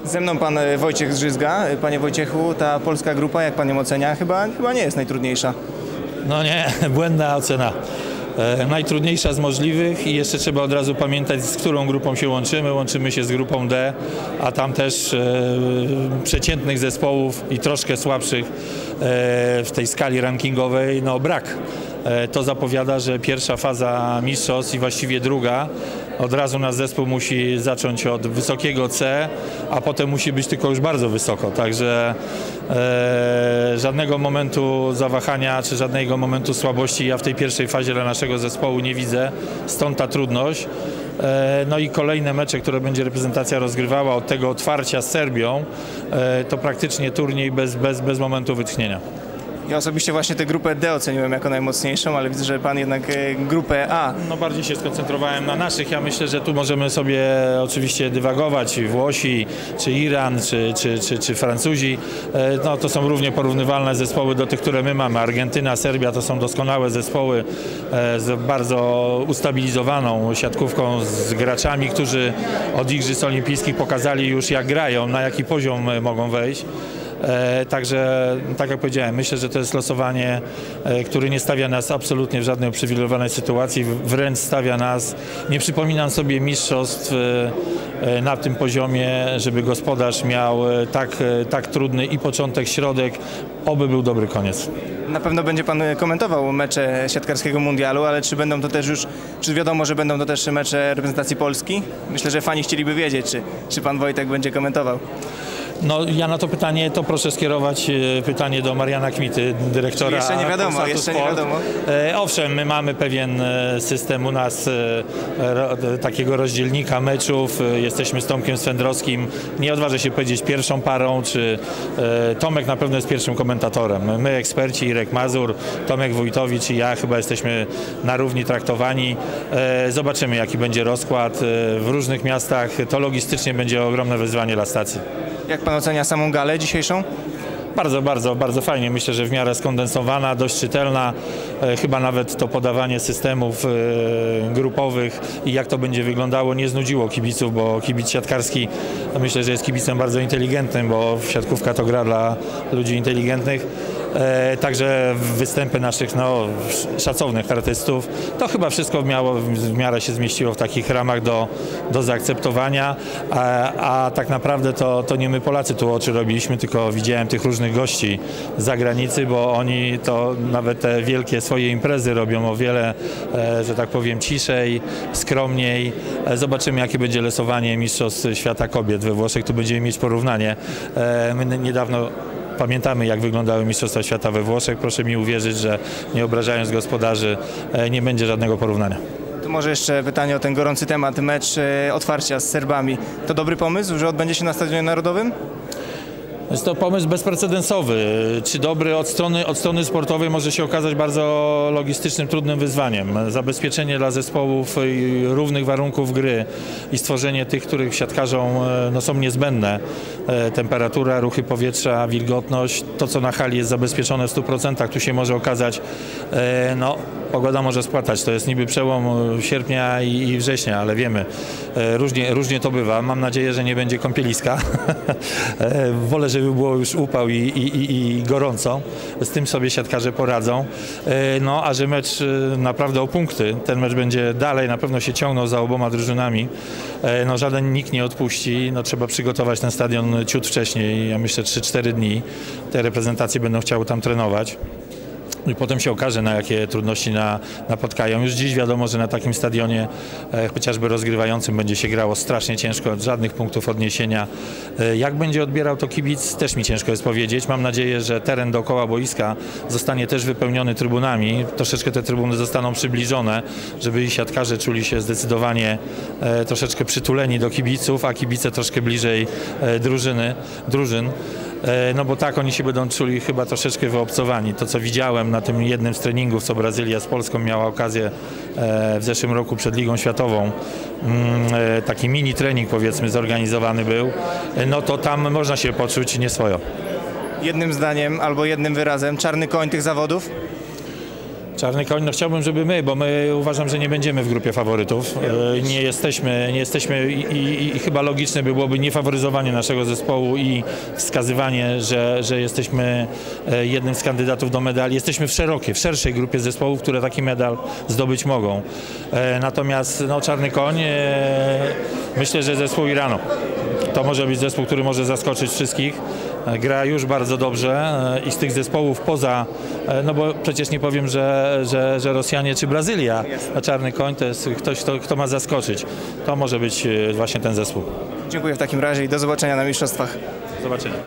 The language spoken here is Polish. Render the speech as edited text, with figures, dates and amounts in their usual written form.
Ze mną pan Wojciech Zżyzga. Panie Wojciechu, ta polska grupa, jak pan ją ocenia, chyba nie jest najtrudniejsza. No nie, błędna ocena. Najtrudniejsza z możliwych i jeszcze trzeba od razu pamiętać, z którą grupą się łączymy. Łączymy się z grupą D, a tam też przeciętnych zespołów i troszkę słabszych w tej skali rankingowej brak. To zapowiada, że pierwsza faza mistrzostw i właściwie druga, od razu nasz zespół musi zacząć od wysokiego C, a potem musi być tylko już bardzo wysoko. Także żadnego momentu zawahania czy żadnego momentu słabości ja w tej pierwszej fazie dla naszego zespołu nie widzę. Stąd ta trudność. No i kolejne mecze, które będzie reprezentacja rozgrywała od tego otwarcia z Serbią, to praktycznie turniej bez momentu wytchnienia. Ja osobiście właśnie tę grupę D oceniłem jako najmocniejszą, ale widzę, że pan jednak grupę A. No bardziej się skoncentrowałem na naszych. Ja myślę, że tu możemy sobie oczywiście dywagować. Włosi, czy Iran, czy Francuzi. No to są równie porównywalne zespoły do tych, które my mamy. Argentyna, Serbia to są doskonałe zespoły z bardzo ustabilizowaną siatkówką, z graczami, którzy od Igrzysk Olimpijskich pokazali już jak grają, na jaki poziom mogą wejść. Także, tak jak powiedziałem, myślę, że to jest losowanie, które nie stawia nas absolutnie w żadnej uprzywilejowanej sytuacji, wręcz stawia nas, nie przypominam sobie mistrzostw na tym poziomie, żeby gospodarz miał tak trudny i początek, środek, oby był dobry koniec. Na pewno będzie pan komentował mecze siatkarskiego mundialu, ale czy wiadomo, że będą to też mecze reprezentacji Polski? Myślę, że fani chcieliby wiedzieć, czy pan Wojtek będzie komentował. No ja na to pytanie to proszę skierować pytanie do Mariana Kmity, dyrektora. Jeszcze nie wiadomo. Owszem, my mamy pewien system u nas takiego rozdzielnika meczów. Jesteśmy z Tomkiem Swędrowskim. Nie odważę się powiedzieć pierwszą parą, czy Tomek na pewno jest pierwszym komentatorem. My eksperci, Irek Mazur, Tomek Wójtowicz i ja chyba jesteśmy na równi traktowani. Zobaczymy, jaki będzie rozkład w różnych miastach. To logistycznie będzie ogromne wyzwanie dla stacji. Jak pan ocenia samą galę dzisiejszą? Bardzo fajnie. Myślę, że w miarę skondensowana, dość czytelna. Chyba nawet to podawanie systemów grupowych i jak to będzie wyglądało nie znudziło kibiców, bo kibic siatkarski myślę, że jest kibicem bardzo inteligentnym, bo siatkówka to gra dla ludzi inteligentnych. Także występy naszych szacownych artystów, to chyba wszystko w miarę się zmieściło w takich ramach do zaakceptowania, a tak naprawdę to nie my Polacy tu oczy robiliśmy, tylko widziałem tych różnych gości z zagranicy, bo oni to nawet te wielkie swoje imprezy robią o wiele, że tak powiem, ciszej, skromniej. Zobaczymy, jakie będzie losowanie Mistrzostw Świata Kobiet we Włoszech, tu będziemy mieć porównanie. My niedawno pamiętamy, jak wyglądały Mistrzostwa Świata we Włoszech. Proszę mi uwierzyć, że nie obrażając gospodarzy, nie będzie żadnego porównania. To może jeszcze pytanie o ten gorący temat, mecz otwarcia z Serbami. To dobry pomysł, że odbędzie się na Stadionie Narodowym? Jest to pomysł bezprecedensowy. Czy dobry od strony sportowej może się okazać bardzo logistycznym, trudnym wyzwaniem. Zabezpieczenie dla zespołów równych warunków gry i stworzenie tych, których siatkarzom są niezbędne. Temperatura, ruchy powietrza, wilgotność, to co na hali jest zabezpieczone w 100%, tu się może okazać, pogoda może spłatać. To jest niby przełom sierpnia i września, ale wiemy, różnie to bywa. Mam nadzieję, że nie będzie kąpieliska. Wolę, żeby było już upał i gorąco. Z tym sobie siatkarze poradzą. A że mecz naprawdę o punkty, ten mecz będzie dalej, na pewno się ciągnął za oboma drużynami. Nikt nie odpuści. Trzeba przygotować ten stadion ciut wcześniej, ja myślę 3-4 dni. Te reprezentacje będą chciały tam trenować. I potem się okaże, na jakie trudności napotkają. Już dziś wiadomo, że na takim stadionie, chociażby rozgrywającym, będzie się grało strasznie ciężko, żadnych punktów odniesienia. Jak będzie odbierał to kibic, też mi ciężko jest powiedzieć. Mam nadzieję, że teren dookoła boiska zostanie też wypełniony trybunami. Troszeczkę te trybuny zostaną przybliżone, żeby i siatkarze czuli się zdecydowanie troszeczkę przytuleni do kibiców, a kibice troszkę bliżej drużyn. Bo tak oni się będą czuli chyba troszeczkę wyobcowani. To, co widziałem na tym jednym z treningów, co Brazylia z Polską miała okazję w zeszłym roku przed Ligą Światową, taki mini trening, powiedzmy, zorganizowany był, to tam można się poczuć nieswojo. Jednym zdaniem albo jednym wyrazem, czarny koń tych zawodów? Czarny koń, no chciałbym, żeby my, bo my uważam, że nie będziemy w grupie faworytów. Nie jesteśmy i chyba logiczne by byłoby niefaworyzowanie naszego zespołu i wskazywanie, że jesteśmy jednym z kandydatów do medali. Jesteśmy w szerszej grupie zespołów, które taki medal zdobyć mogą. Natomiast no, Czarny koń, myślę, że zespół Iranu. To może być zespół, który może zaskoczyć wszystkich. Gra już bardzo dobrze i z tych zespołów poza, no bo przecież nie powiem, że Rosjanie czy Brazylia, a Czarny koń to jest ktoś, kto ma zaskoczyć. To może być właśnie ten zespół. Dziękuję w takim razie i do zobaczenia na mistrzostwach. Do zobaczenia.